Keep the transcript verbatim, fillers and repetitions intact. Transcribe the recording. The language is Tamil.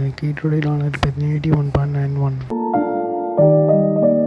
இன்னைக்கு டுடே டாலர் பார்த்தீங்கன்னா eighty one point nine one